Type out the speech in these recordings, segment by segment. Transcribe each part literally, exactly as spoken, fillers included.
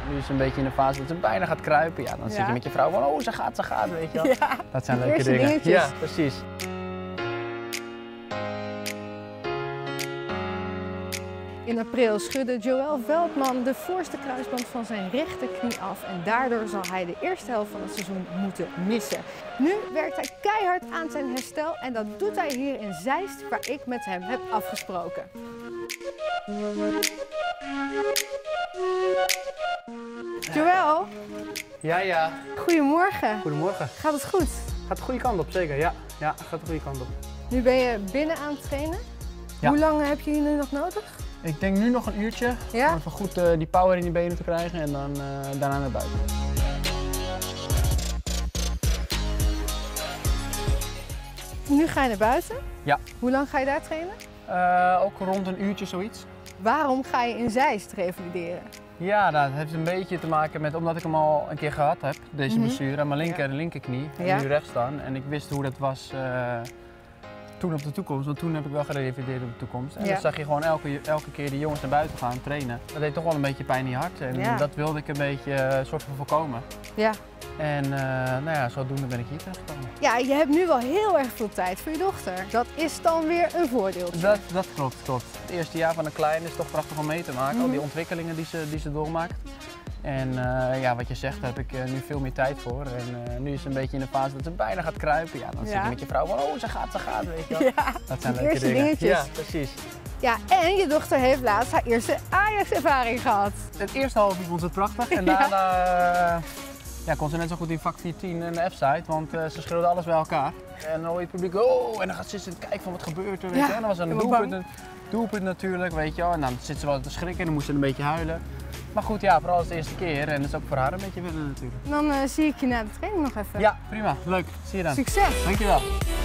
Nu is ze een beetje in de fase dat ze bijna gaat kruipen. Ja, dan Ja. zit je met je vrouw van, oh, ze gaat, ze gaat, weet je wel. Ja, Dat zijn die leuke eerste dingen. dingetjes. Ja, precies. In april schudde Joël Veldman de voorste kruisband van zijn rechterknie af en daardoor zal hij de eerste helft van het seizoen moeten missen. Nu werkt hij keihard aan zijn herstel en dat doet hij hier in Zeist, waar ik met hem heb afgesproken. Joël, Ja, ja. goedemorgen. Goedemorgen. Gaat het goed? Gaat de goede kant op, zeker. Ja, ja gaat de goede kant op. Nu ben je binnen aan het trainen. Ja. Hoe lang heb je hier nu nog nodig? Ik denk nu nog een uurtje Ja? om even goed uh, die power in die benen te krijgen en dan uh, daarna naar buiten. Nu ga je naar buiten. Ja. Hoe lang ga je daar trainen? Uh, ook rond een uurtje zoiets. Waarom ga je in Zeist revalideren? Ja, nou, dat heeft een beetje te maken met omdat ik hem al een keer gehad heb, deze Mm-hmm. blessure aan mijn linker en Ja. linkerknie. En Ja. nu rechts staan. En ik wist hoe dat was uh, toen op de toekomst, want toen heb ik wel gerevalideerd op de toekomst. En Ja. dan zag je gewoon elke, elke keer die jongens naar buiten gaan trainen. Dat deed toch wel een beetje pijn in je hart en Ja. dat wilde ik een beetje uh, soort van voorkomen. Ja. En uh, nou ja, zodoende ben ik hier terechtgekomen. Ja, je hebt nu wel heel erg veel tijd voor je dochter. Dat is dan weer een voordeel. Dat, dat klopt, klopt. Het eerste jaar van een kleine is toch prachtig om mee te maken, Mm-hmm. al die ontwikkelingen die ze, die ze doormaakt. En uh, ja, wat je zegt, daar heb ik uh, nu veel meer tijd voor. En uh, nu is ze een beetje in de fase dat ze bijna gaat kruipen. Ja, dan Ja. zit je met je vrouw van, oh, ze gaat, ze gaat, weet je wel. Ja, Dat zijn die leuke eerste dingen. dingetjes. Ja, precies. Ja, en je dochter heeft laatst haar eerste Ajax-ervaring gehad. Het eerste half uur vond ze het prachtig en daarna uh, ja, kon ze net zo goed in vak vier tien en de F-side, want uh, ze schreeuwde alles bij elkaar. En dan hoor je het publiek, oh, en dan gaat ze zitten kijken van wat gebeurt er, weet Ja, je. En dan was er een helemaal doelpunt, doelpunt natuurlijk, weet je wel. En dan zit ze wel te schrikken en dan moest ze een beetje huilen. Maar goed, ja, vooral als de eerste keer en dat is ook voor haar een beetje wennen natuurlijk. Dan uh, zie ik je na de training nog even. Ja, prima. Leuk. Zie je dan. Succes! Dankjewel.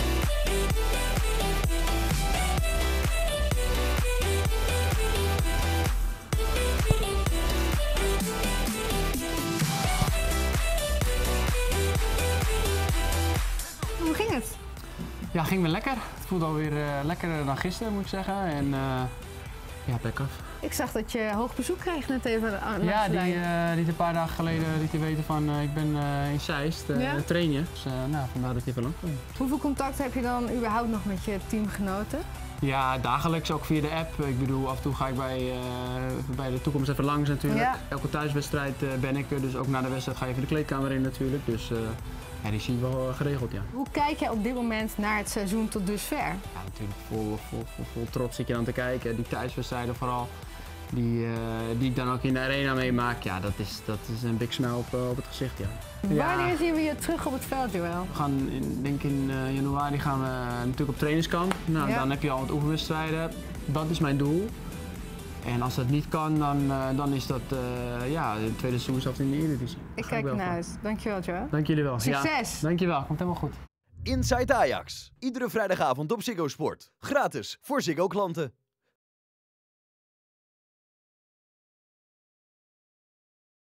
Hoe ging het? Ja, ging weer lekker. Het voelde alweer uh, lekkerder dan gisteren, moet ik zeggen. En uh, ja, bek af. Ik zag dat je hoog bezoek kreeg net even aan de Ja, die, lijn. uh, die een paar dagen geleden lieten weten van uh, ik ben uh, in Zeist, uh, Ja? trainen. Dus uh, nou, vandaar dat ik even lang kwam. Hoeveel contact heb je dan überhaupt nog met je teamgenoten? Ja, dagelijks ook via de app. Ik bedoel, af en toe ga ik bij, uh, bij de toekomst even langs natuurlijk. Ja. Elke thuiswedstrijd uh, ben ik er, dus ook na de wedstrijd ga je even de kleedkamer in natuurlijk. Dus uh, ja, die zie je wel uh, geregeld, ja. Hoe kijk jij op dit moment naar het seizoen tot dusver? Ja, natuurlijk vol, vol, vol, vol trots zit je aan te kijken. Die thuiswedstrijden vooral, die, uh, die ik dan ook in de arena meemaak. Ja, dat is, dat is een big smile op, uh, op het gezicht, ja. Wanneer Ja. zien we je terug op het veld, Joël? We gaan in, denk in uh, januari gaan we natuurlijk op trainingskamp. Nou, Ja. Dan heb je al wat oefenwedstrijden. Dat is mijn doel. En als dat niet kan, dan, uh, dan is dat uh, ja, de tweede seizoenshelft in de Eredivisie. Ik Ga kijk wel ernaar voor. uit. Dankjewel, Joël. Dank jullie wel. Succes! Ja, dankjewel, komt helemaal goed. Inside Ajax. Iedere vrijdagavond op Ziggo Sport. Gratis voor Ziggo klanten.